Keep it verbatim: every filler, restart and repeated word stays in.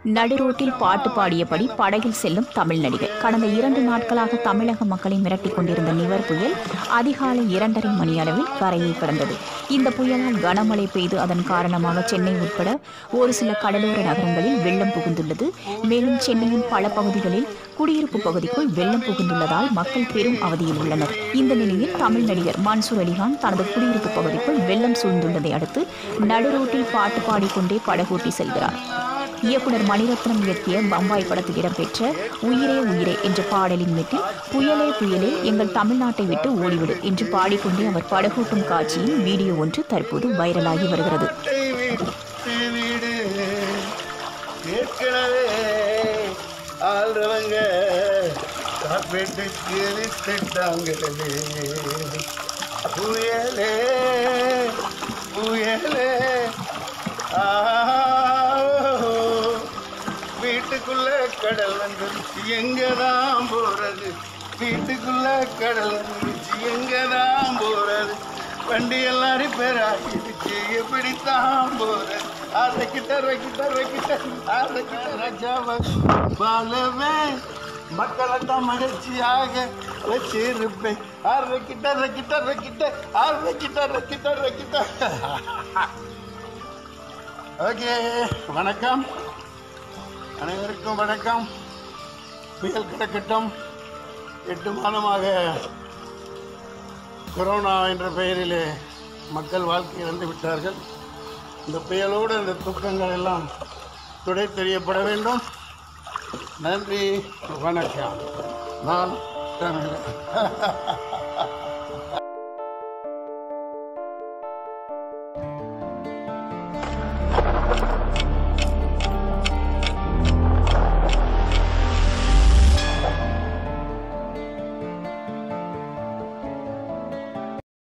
நடுரோட்டில் பாட்டு பாடியபடி படகில் செல்லும் தமிழ் நடிகர். கடந்த இரண்டு நாட்களாக தமிழக மக்களை மிரட்டிக் கொண்டிருந்த நிவர் புயல் அதிகாலை இரண்டரை மணி அளவில் கரையை கடந்தது. இந்த புயலால் கனமழை பெய்து அதன் காரணமாக சென்னை உட்பட ஒரு சில கடலோர நகரங்களில் வெள்ளம் புகுந்துள்ளது. மேலும் சென்னையின் பல பகுதிகளில் குடியிருப்பு பகுதிக்குள் வெள்ளம் புகுந்துள்ளதால் மக்கள் பெரும் அவதியில் உள்ளனர். இந்த நிலையில் தமிழ் நடிகர் மன்சூர் அலிகான் தனது குடியிருப்பு பகுதிக்குள் வெள்ளம் சூழ்ந்துள்ளதை அடுத்து நடுரோட்டில் பாட்டு பாடிக்கொண்டே படகோட்டி செல்கிறார். இயக்குனர் மணிரத்னம் இயக்கிய பம்பாய் படத்தில் இடம்பெற்ற உயிரே உயிரே என்ற பாடலின் மீட்டில் புயலே புயலே எங்கள் தமிழ்நாட்டை விட்டு ஓடிவிடு என்று பாடிக்கொண்டே அவர் படகோட்டும் காட்சியின் வீடியோ ஒன்று தற்போது வைரலாகி வருகிறது. வீட்டுக்குள்ள கடல் வந்துருச்சு எங்கதான் போறது, வீட்டுக்குள்ள கடல் வந்துருச்சு எங்கதான் போறது, வண்டி எல்லாம் ரிப்பேர் ஆகிடுச்சு எப்படித்தான் போறது, அதை கிட்ட கிட்ட கிட்ட அதை கிட்ட ராஜாவை பாலவே மக்களை தான் மகிழ்ச்சியாக வச்சிருப்பேன் ஆறு கிட்ட கிட்ட கிட்ட ஆறு கிட்ட கிட்ட கிட்ட. ஓகே, வணக்கம் அனைவருக்கும் வணக்கம். புயல் கிடக்கட்டும். எட்டு மாதமாக கொரோனா என்ற பெயரிலே மக்கள் வாழ்க்கை இழந்து விட்டார்கள். இந்த புயலோடு அந்த துக்கங்கள் எல்லாம் துடை தெரியப்பட வேண்டும். நன்றி, வணக்கம். நான் தமிழன்.